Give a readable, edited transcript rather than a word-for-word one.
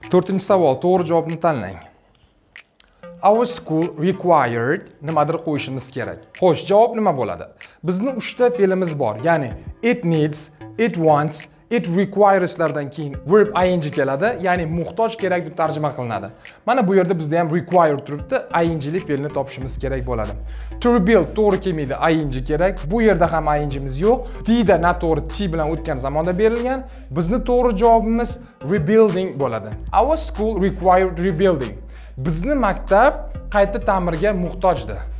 To'rtinchi savol, to'g'ri javobni tanlang. Our school required nimadir qo'yishimiz kerak. Xo'sh, javob nima bo'ladi? Bizning 3 ta fe'limiz bor. Ya'ni it needs, it wants, it requires lardan keyin verb ing keladi, ya'ni muhtoj kerak deb tarjima qilinadi. Mana bu yerda bizda ham require turibdi, ing li fe'lni topishimiz kerak bo'ladi. To rebuild to'g'ri kelmaydi, ing kerak. Bu yerda ham ingimiz yo'q. Dida noto'g'ri t bilan o'tgan zamonda berilgan. Bizning to'g'ri javobimiz rebuilding bo'ladi. Our school required rebuilding. Bizni maktab qayta ta'mirga muhtojdi.